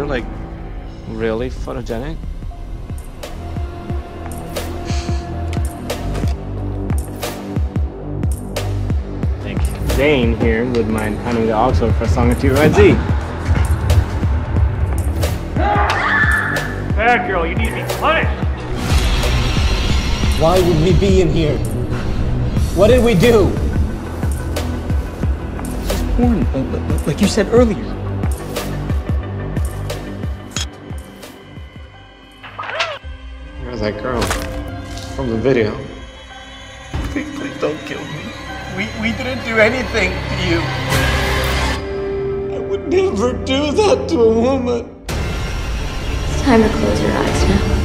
you're like really photogenic. Thank you. Zane here would mind pounding the aux for a song or two, right, Z? Bad girl, you need to be punished. Why would we be in here? What did we do? This is porn, like you said earlier. There's that girl from the video. Please don't kill me. We didn't do anything to you. I would never do that to a woman. It's time to close your eyes now.